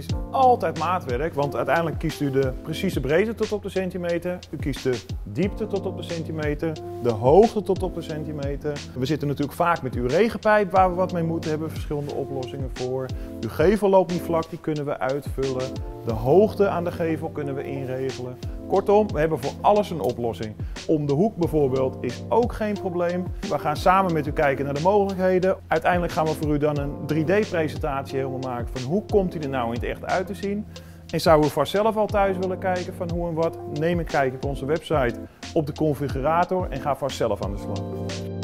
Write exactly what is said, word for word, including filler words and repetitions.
is altijd maatwerk, want uiteindelijk kiest u de precieze breedte tot op de centimeter. U kiest de diepte tot op de centimeter, de hoogte tot op de centimeter. We zitten natuurlijk vaak met uw regenpijp waar we wat mee moeten, hebben we verschillende oplossingen voor. Uw gevel loopt niet vlak, die kunnen we uitvullen. De hoogte aan de gevel kunnen we inregelen. Kortom, we hebben voor alles een oplossing. Om de hoek bijvoorbeeld is ook geen probleem. We gaan samen met u kijken naar de mogelijkheden. Uiteindelijk gaan we voor u dan een drie D presentatie helemaal maken van hoe komt hij er nou in het echt uit te zien. En zou u vast zelf al thuis willen kijken van hoe en wat, neem een kijkje op onze website op de configurator en ga vast zelf aan de slag.